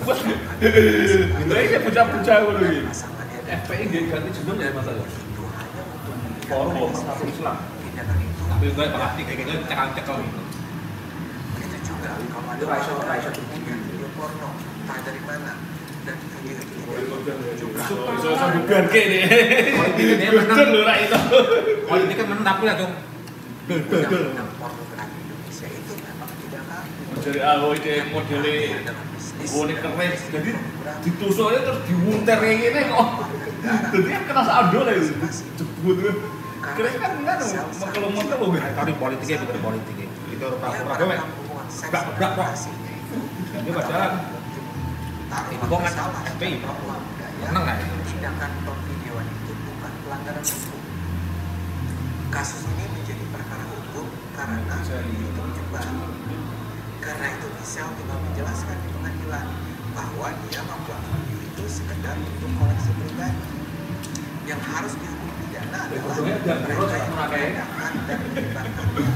Speaker 1: Ini bocah-bocah gue lagi.
Speaker 6: Pasangannya dan
Speaker 1: FPI dia ganti judul ya masalah.
Speaker 6: itu hanya untuk
Speaker 1: Forum Masyarakat Islam.
Speaker 6: tindakan itu.
Speaker 1: Tapi gue pasti kayak gitu cekal-cekal gitu.
Speaker 6: Begitu juga kalau ada
Speaker 5: Raisa
Speaker 6: yang video porno, entah dari mana, dan video ini juga
Speaker 1: Iso bukan kayak nih. Betul loh lah itu.
Speaker 3: Politik kan menang tapi lah, Cung.
Speaker 6: undang-undang pornografi Indonesia itu memang tidak kaku.
Speaker 1: Dari awal itu modelnya
Speaker 6: Dalam bisnis
Speaker 1: Bone
Speaker 6: dan
Speaker 1: keren,
Speaker 6: bisnis
Speaker 1: jadi
Speaker 6: pornografi,
Speaker 1: ditusuknya terus diwunter kayak gini kok. Jadi kan kena saldo lah itu, jebut kan. Keren kan mengelung-mengelung loh.
Speaker 3: Tapi politiknya bukan politiknya. Itu
Speaker 6: dia
Speaker 3: orang
Speaker 6: merekam hubungan seks
Speaker 3: Brak, brak, brak.
Speaker 6: asing.
Speaker 3: Ini padahal
Speaker 6: Taruh
Speaker 3: Ini bohongan,
Speaker 6: salah
Speaker 3: FPI.
Speaker 6: bahwa budaya
Speaker 3: Menang nggak ya?
Speaker 6: tindakan pemvideoan itu bukan pelanggaran hukum. Kasus ini menjadi perkara hukum karena itu menyebar. Karena itu Michelle tinggal menjelaskan di pengadilan bahwa dia membuat video itu sekedar untuk koleksi pribadi. Yang harus dihukum pidana adalah mereka yang mengadakan dan menyebarkannya.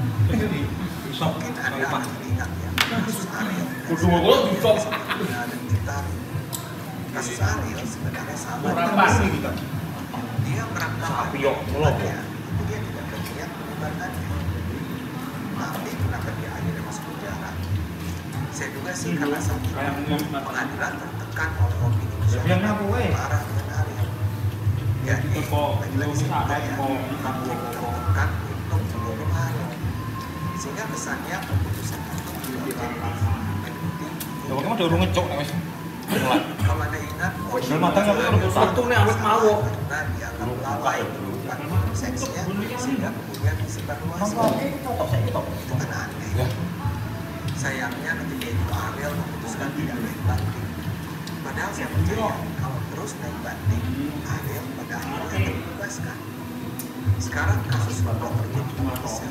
Speaker 3: Isop
Speaker 6: Mungkin Anda
Speaker 3: Pak.
Speaker 6: masih ingat ya kasus Ariel.
Speaker 1: Kudu ngomong Isop.
Speaker 6: Dan Cutari. Kasus Ariel sebenarnya sama
Speaker 1: Orang
Speaker 6: dengan
Speaker 1: pasti
Speaker 6: Messi.
Speaker 1: kita.
Speaker 6: Dia merekam
Speaker 3: Sapi,
Speaker 6: video
Speaker 3: yok, melok.
Speaker 6: dia, itu dia tidak berniat menyebarkannya. Tapi kenapa dia akhirnya masuk penjara? Saya duga sih karena saat itu pengadilan tertekan oleh opini
Speaker 3: yang ngaku, weh.
Speaker 6: parah dengan Ariel. Jadi lagi-lagi saya tertekan untuk seluruh Ariel. Sehingga kesannya keputusan itu tidak objektif.
Speaker 3: Ya kamu udah urung ngecok wis. Mulai.
Speaker 6: Kalau Anda ingat,
Speaker 3: Bener matang apa udah satu nih awet mawok.
Speaker 6: karena dianggap lalai melakukan seksnya sehingga kemudian disebar luas. Itu kan aneh. Sayangnya ketika itu Ariel memutuskan tidak naik banding. Padahal saya percaya kalau terus naik banding, Ariel pada akhirnya akan dibebaskan. Sekarang kasus sudah terjadi di Indonesia.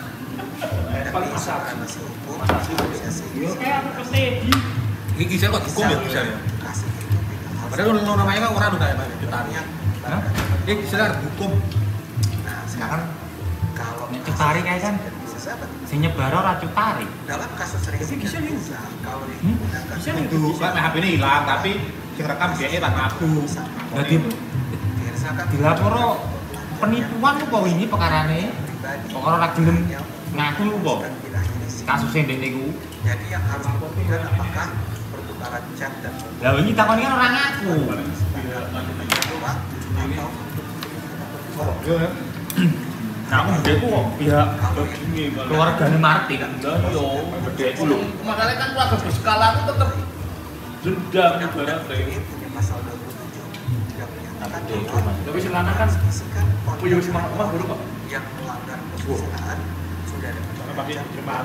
Speaker 6: Tapi secara masih hukum, harusnya sih.
Speaker 2: Kayak aku kesedi.
Speaker 3: Ini kisah kok hukum ya kisah ya.
Speaker 6: Kasih itu tidak harus.
Speaker 3: Padahal lo namanya kan orang udah kayak Cutari. Hah? Ini kisah hukum.
Speaker 6: Nah,
Speaker 3: Ya
Speaker 6: sekarang
Speaker 3: kan
Speaker 6: kalau
Speaker 7: Cutari kayak kan?
Speaker 6: bisa sahabat.
Speaker 7: Sing nyebar ora Cutari.
Speaker 6: Dalam kasus Rizik dan Rizal, kalau digunakan
Speaker 3: itu kan HP ini hilang tapi sing rekam dia tak ngaku.
Speaker 7: Dadi dilaporo penipuan lu kok ini perkarane. Kok ora gelem ngaku lu kok. Kasus yang dek niku.
Speaker 6: Jadi yang harus dibuktikan apakah pertukaran chat dan
Speaker 7: Lah wingi takoni kan ora ngaku.
Speaker 6: uang atau
Speaker 3: Yo ya.
Speaker 7: Kamu ndekku kok pihak
Speaker 1: Begini malah.
Speaker 7: keluargane Martin.
Speaker 1: Lah yo, bedekku lho. Makanya kan keluarga berskala itu tetap dendam ibaratnya.
Speaker 6: ini punya pasal 27 yang menyatakan bahwa
Speaker 1: Tapi selana kan
Speaker 6: mengisikan
Speaker 1: punya si Mama baru kok.
Speaker 6: yang melanggar kesusilaan sudah dapat
Speaker 1: Pakai cermat.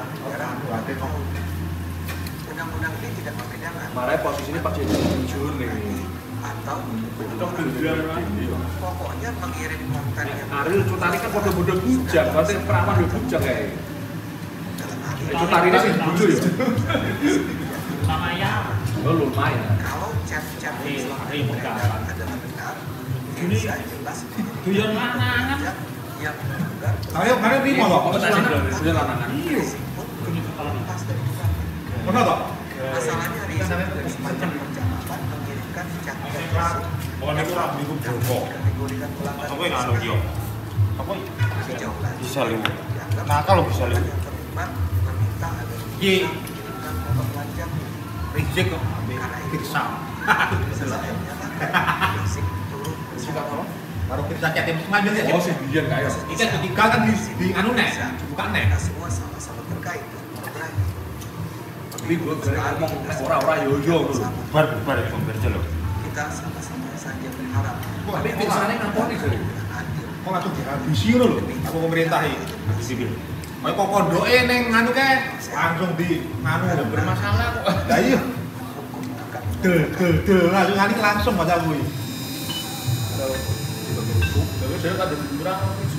Speaker 6: Undang-undang ini tidak membedakan
Speaker 5: Makanya posisinya Pak Jadi jujur nih.
Speaker 6: atau
Speaker 1: Itu dendam kan.
Speaker 6: pokoknya mengirim konten yang
Speaker 1: Ariel Cutari kan bodoh-bodoh bujang, berarti perawan udah bujang kayak.
Speaker 6: dalam hal ini
Speaker 1: Cutari ini sih bujur ya.
Speaker 2: Sama ya.
Speaker 1: Oh lumayan.
Speaker 6: kalau chat-chat
Speaker 2: Ini
Speaker 6: yang
Speaker 2: benar.
Speaker 6: adalah benar
Speaker 2: Ini
Speaker 6: bisa jelas
Speaker 2: Guyon lanangan.
Speaker 6: yang melanggar
Speaker 3: Ayo, mana di mau kok?
Speaker 1: Sudah lanangan.
Speaker 6: meskipun lepas dari kita.
Speaker 3: Pernah kok?
Speaker 6: Masalahnya Riza dan semacam percakapan mengirimkan chat tersebut
Speaker 3: Bukan itu orang di Joko.
Speaker 6: kategorikan pelanggaran
Speaker 3: Apa yang anu dia? Apa?
Speaker 6: lebih jauh lagi.
Speaker 3: Bisa lu.
Speaker 6: Dianggap
Speaker 3: Nah, kalau bisa lu.
Speaker 6: yang terlibat meminta agar
Speaker 3: Ye.
Speaker 6: Riza mengirimkan foto telanjang
Speaker 3: Reject kok.
Speaker 6: karena itu
Speaker 3: Kirsa.
Speaker 6: selesai menyatakan Rizik turut bersama
Speaker 3: Baru kita yatim semacam ya.
Speaker 1: Oh sih biar kayak.
Speaker 3: Ikan ketiga kan di anu nek, bukan nek.
Speaker 6: kita semua sama-sama terkait dengan pornografi.
Speaker 1: Tapi gue ngomong ora-ora yo-yo lho.
Speaker 3: Bar pemberja loh.
Speaker 6: Kita sama-sama saja berharap
Speaker 1: Tapi pirsane ngaponi sih.
Speaker 6: dengan adil.
Speaker 3: Kok langsung dihabisi ngono lho. Aku pemerintahi. Habis sipil. Kayak kok kondoke ning nganu ke langsung di nganu
Speaker 1: Bermasalah kok.
Speaker 3: Lah iya.
Speaker 6: Hukum akan
Speaker 3: Del langsung kali langsung baca kuwi.
Speaker 1: Tapi dia kan jadi kurang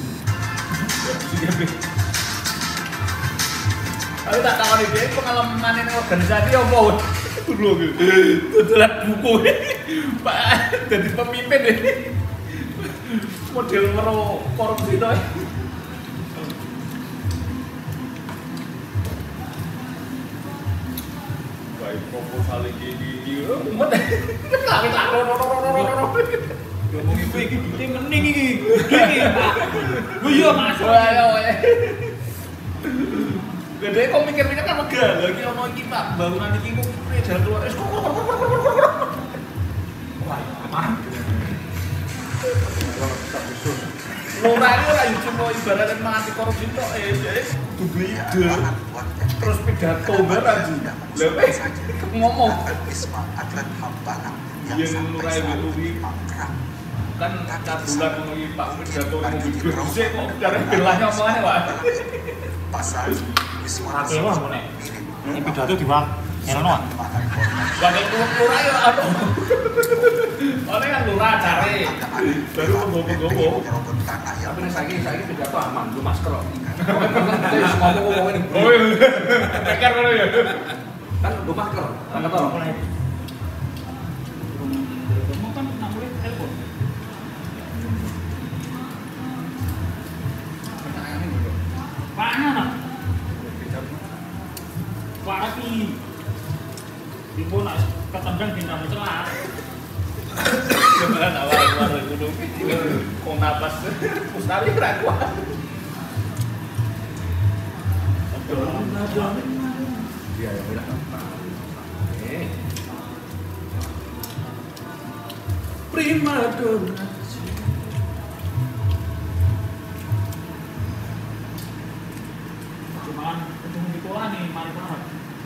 Speaker 1: tapi tak tahu nih dia pengalaman ini organisasi apa? Dulu gitu, tutulan buku Pak jadi pemimpin ini model korupsi tuh. Baik proposal gini, umat ngomong iki duite mending iki. Lho iya masuk. Ayo. Gede kok mikir-mikir kan megah. Lagi ono iki Pak, bangunan iki kok jalan keluar. Wah, aman. Lora iki ora cuma ibaratnya menganti korupsi tok duwe ide. Terus pidato barang. Lha ngomong
Speaker 6: atlet hambalang
Speaker 1: yang lora iki kan bulan mengenai Pak pidato mau gede kok dari belahnya omongannya Pak.
Speaker 6: pasal Wisma
Speaker 7: Oke, wah, mau nek. Ini pidato diwak. Erono ah.
Speaker 1: Bagai lurah ya apa? Oleh kan lurah cari. Baru ngomong-ngomong. Tapi saya pidato aman, lu masker kok. Ngomong-ngomong ini. Oh iya. Teker kan ya. Kan lu masker. Kan apa?
Speaker 2: Kan namanya telepon. Pak Nana. Pak lagi. Ibu nak ketendang bintang celah.
Speaker 1: Gimana awal-awal gunung kok napas mustahil kira kuat.
Speaker 5: Iya, ya udah.
Speaker 1: Prima donna.
Speaker 2: Cuman ketemu di sekolah nih, mari banget.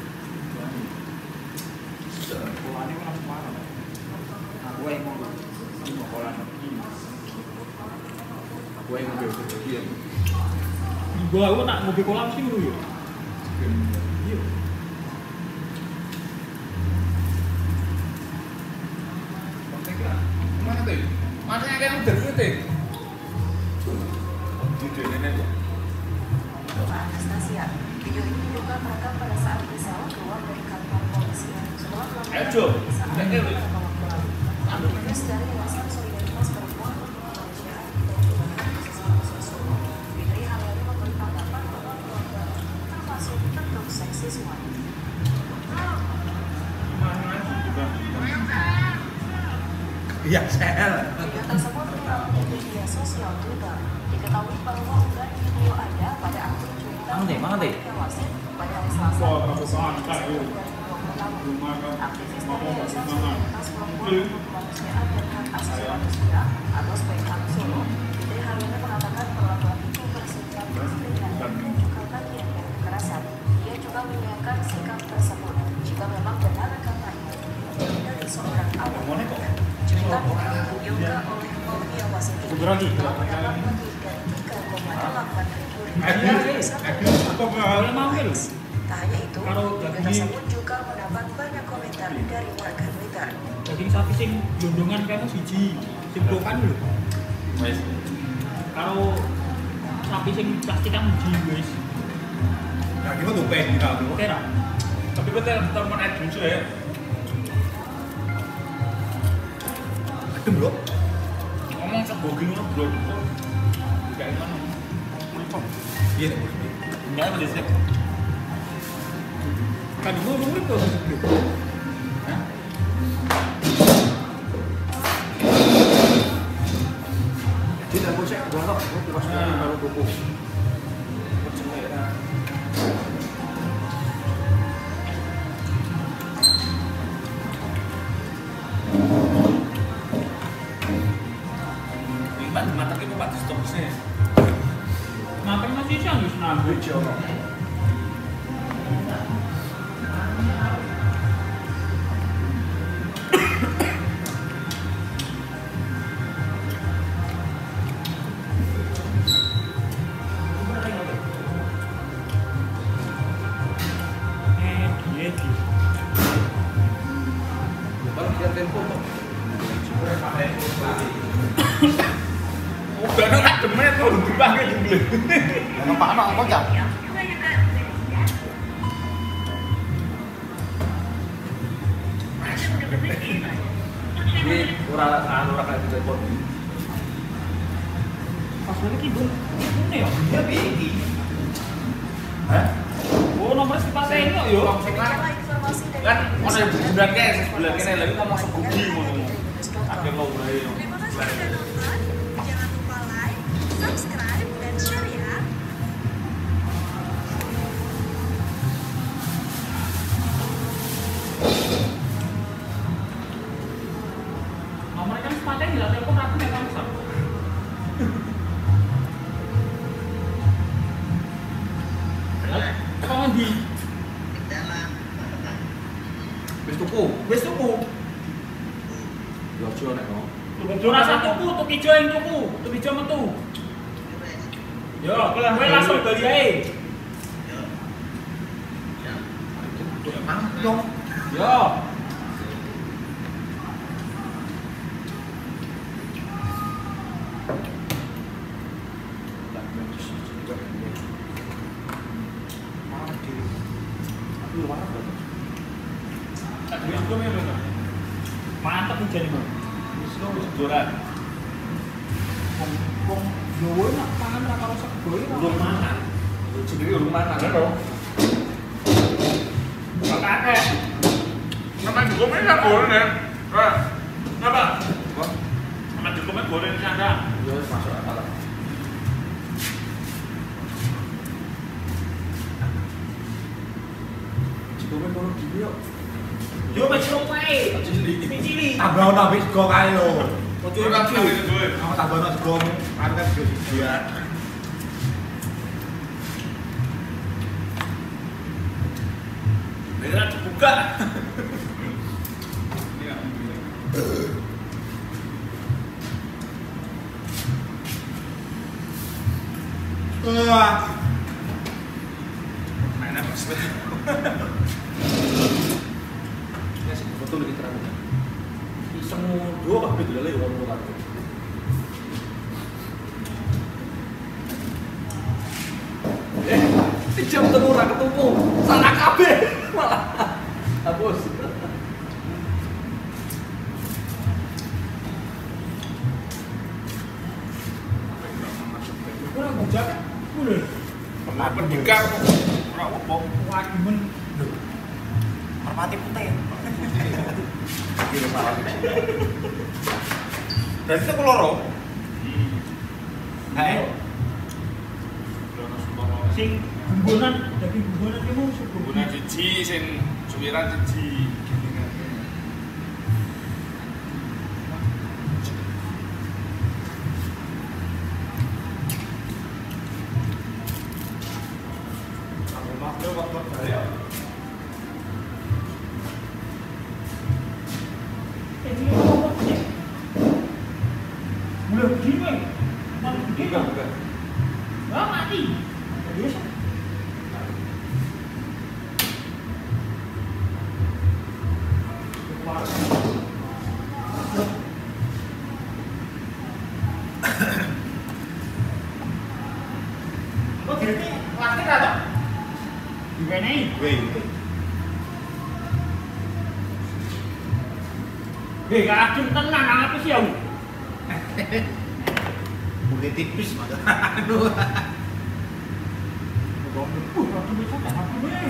Speaker 2: Sekolah ini kan sekolah. Aku yang mau di sekolah ini.
Speaker 5: Aku yang ngambil sebagian.
Speaker 2: Gua aku nak mobil kolam sih dulu ya. Iya.
Speaker 1: Mana tuh? Masanya kayak udah gitu. Video nenek tuh.
Speaker 8: Pak Anastasia, video ini diduga merekam pada saat Gisela keluar dari kantor polisi setelah melakukan pemeriksaan beberapa waktu lalu. Aktivis dari Yayasan Solidaritas Perempuan untuk Kemanusiaan dan juga Asasi Manusia Solo, Fitri Haryani memberi tanggapan bahwa keluarga termasuk bentuk seksisme.
Speaker 5: Iya, sel.
Speaker 8: Video tersebut viral di media sosial Twitter. Diketahui bahwa unggahan video ada pada akun Twitter Wasit pada hari Selasa 9 Desember 2020 lalu. Aktivis dari Yayasan Solidaritas Perempuan untuk Kemanusiaan dan Hak Asasi Manusia atau SPKM Solo, Fitri Haryani mengatakan perlakuan itu bersifat diskriminatif dan juga bagian dari kekerasan. Ia juga menyayangkan sikap tersebut jika memang benar kampanye dari seorang awam. Cuitan itu diunggah oleh Olivia Wasit ini telah mendapat lebih dari 3,8 ribu likes. Tak hanya itu, video tersebut juga mendapat banyak komentar dari warga Twitter.
Speaker 2: Daging sapi sing glondongan kan siji, sing blokan lho.
Speaker 1: Wes.
Speaker 2: Kalau sapi sing plastikan siji wis.
Speaker 5: Nah, kita tuh pengen kita tuh.
Speaker 2: Oke ra?
Speaker 1: Tapi gue telepon Edwin ya.
Speaker 5: Adem bro.
Speaker 1: Ngomong seboging lo bro. Kayak gimana?
Speaker 5: Iya nih.
Speaker 1: Enggak ada sih.
Speaker 2: Kan ngomong itu.
Speaker 1: Hah?
Speaker 5: Jadi aku cek gua kok, aku pas baru kuku.
Speaker 1: Pak matang itu Pak stop sih.
Speaker 2: Makan masih siang wis nambah jono.
Speaker 5: Baru dia tempo kok.
Speaker 1: menit kok udah dipakai dulu.
Speaker 7: Nampak anak apa jam?
Speaker 5: Ini anu ora kayak telepon.
Speaker 2: Pas lagi kibul. Ini ya.
Speaker 1: Ya iki.
Speaker 5: Hah?
Speaker 2: Oh, nomor sepasang ini yo.
Speaker 1: Sing lanang kan ono bulan kae, bulan kene lagi ngomong sebugi ngono. Akhir lo mulai.
Speaker 8: Terima kasih sudah nonton. Jangan lupa like, subscribe, dan share ya.
Speaker 2: Nomornya kan sepasang ya, telepon aku nek kamu sak. Kok ngendi?
Speaker 5: Wis tuku. Yo aja nek no.
Speaker 2: Jora satu tuku ijo yang tuku ijo metu. Yo, kowe langsung bali ae. Yo. Mantap nih jadi, Bang.
Speaker 1: Wis juara.
Speaker 2: Wong Jawa nak pangan ra karo sego iki
Speaker 1: Urung mangan. Sendiri urung mangan
Speaker 5: Kan
Speaker 1: lho.
Speaker 5: no.
Speaker 1: Makane. Sama digomel ya goreng ya. Wah. Kenapa?
Speaker 5: Wah,
Speaker 1: Sama digomel goreng sana.
Speaker 5: yo masuk akal lah. Cikomen kono dhewe yo.
Speaker 2: yo wis wae. Cili.
Speaker 7: Tambah ono wis sego kae lho.
Speaker 1: Ojo kan gue.
Speaker 7: Aku tambah ono sego kan kan sego siji ya.
Speaker 1: Beneran dibuka.
Speaker 7: Wah,
Speaker 1: Mana mas?
Speaker 5: Ya sih, betul lagi terang. Iseng dua kabeh dolale yo ngono kan. Jam telu ora ketemu. Salah kabeh. Malah hapus.
Speaker 2: Ora bujak. Kulo.
Speaker 1: Pernah pendidikan. Ora apa.
Speaker 2: Waduh men.
Speaker 7: merpati putih.
Speaker 5: Kira salah.
Speaker 7: Berarti itu keloro. Hae.
Speaker 2: Sing gunggunan, daging gunggunan ki mau sego.
Speaker 1: Guna siji sing suwiran siji.
Speaker 7: Aku maklum waktu saya.
Speaker 2: Ini apa sih? Mulai begini. Malah begini.
Speaker 5: Bukan.
Speaker 2: Wah, mati. Biasa.
Speaker 7: Lo gini plastik atau?
Speaker 2: Gimana ini?
Speaker 7: Wih.
Speaker 2: Hei, gak adem tenang, apa sih ya?
Speaker 7: Mulai tipis maka.
Speaker 2: Aku bisa tak aku nih.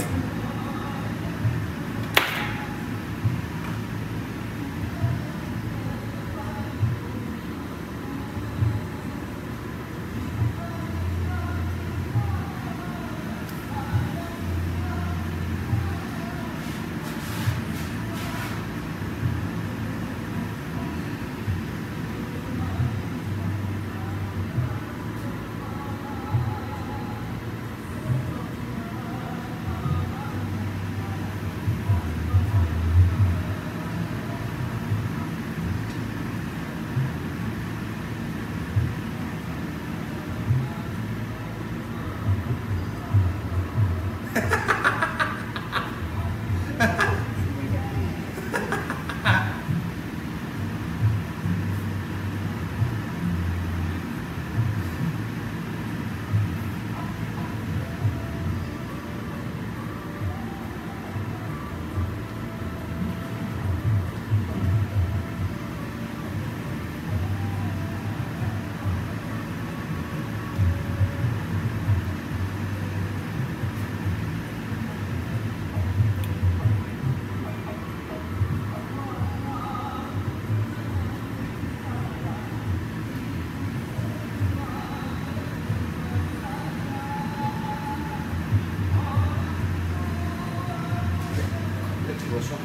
Speaker 5: Gosok.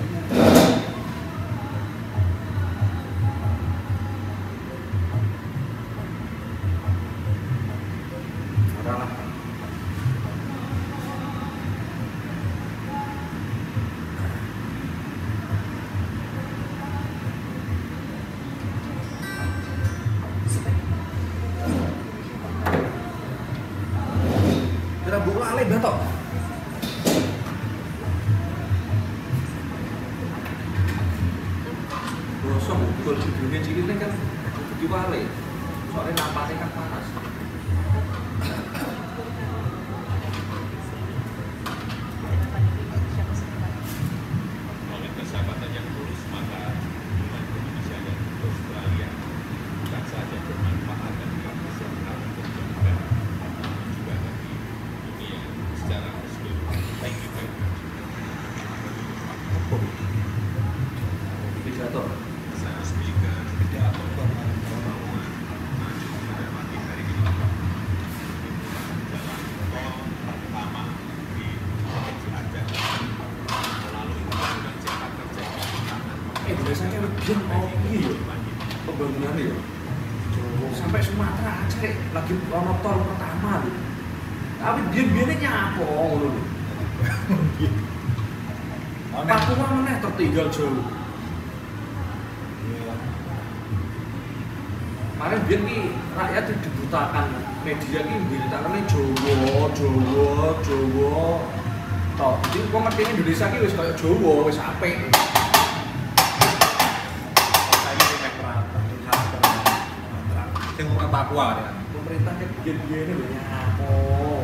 Speaker 5: Ora lah. Kira bola ale batok. Gosok betul videonya cilik kan di wale. Soalnya nampaknya kan panas.
Speaker 3: Oleh persahabatan yang tulus, maka hubungan Indonesia dan Australia bukan saja bermanfaat dan berkesan untuk jangka, tapi juga bagi dunia secara keseluruhan. Thank you very much.
Speaker 5: Pidato.
Speaker 3: Saya speaker tidak bahwa maju pada pagi hari ini jalan tol pertama di Cianjur melalui Undang-Undang Cipta Kerja
Speaker 5: Biasanya bikin kopi ya pembangunan ya sampai Sumatera aja lagi ono tol pertama tuh tapi biar-biarnya nyapa ngono lho Papua meneh tertinggal jauh kemarin biar nih rakyat itu dibutakan media ini beritakannya Jawa toh jadi gua ngerti Indonesia ini wis kayak Jawa wis apik
Speaker 7: Sing ngomong Papua ya.
Speaker 5: pemerintah kan biar-biarnya lho nyapa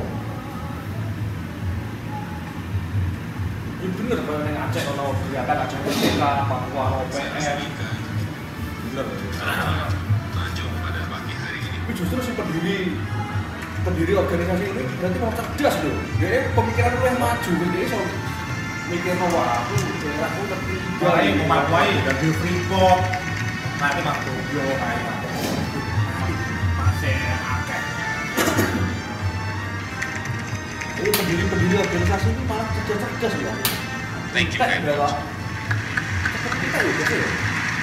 Speaker 5: ini bener kalau yang Aceh ono gerakan Aceh Merdeka, Papua OPM bener
Speaker 3: maju pada pagi hari ini.
Speaker 5: tapi justru si pendiri organisasi ini berarti mau cerdas loh dia pemikiran lu yang maju dia so mikir wah aku daerahku tertinggal
Speaker 7: Wah, ini Papua ini dari Freeport. Nanti Pak Tokyo kayak
Speaker 2: masih akeh.
Speaker 5: ini pendiri organisasi ini malah cerdas ya
Speaker 3: Thank you very much.
Speaker 5: kita ya gitu ya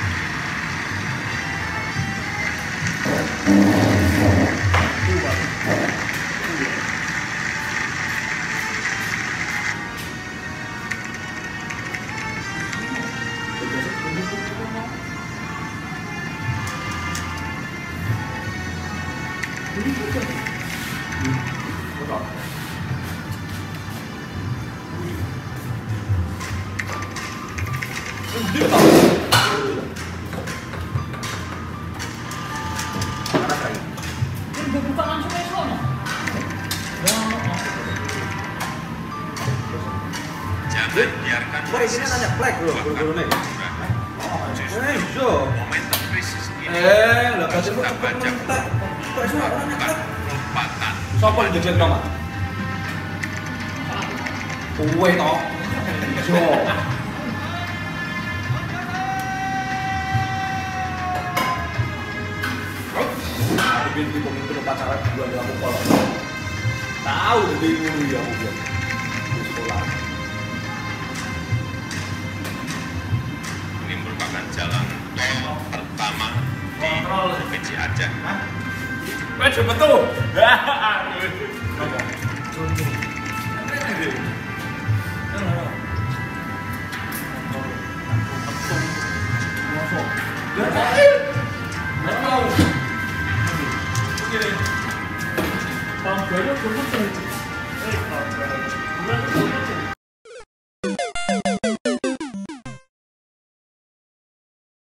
Speaker 2: Ini buka langsung ke sono.
Speaker 3: Jangan biarkan
Speaker 5: Wah, ini nanya flag loh, guru-guru nih.
Speaker 3: Justru momentum krisis ini
Speaker 5: Lah kasih
Speaker 3: kita baca
Speaker 5: kok iso ora nanya flag.
Speaker 3: lompatan.
Speaker 5: Sopo yang jajan nomor? Kowe toh. Yo. Aku binti pemimpin upacara dua aku kalau tahu jadi ngono ya aku biar di sekolah.
Speaker 3: Ini merupakan jalan tol pertama di Provinsi Aceh.
Speaker 1: Wes betul.
Speaker 2: Tahun baru belum selesai. Tahun baru.